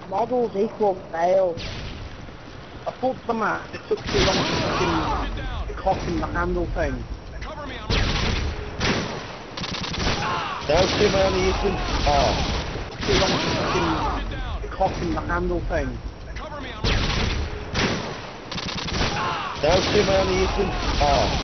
Models equal fail. I thought the map, it took too long to fucking cock in the handle thing. Cover me, I'm Down two man Ethan. Oh. Too long to fucking cock in the handle thing. Cover me, I'm Down two man Ethan. Oh.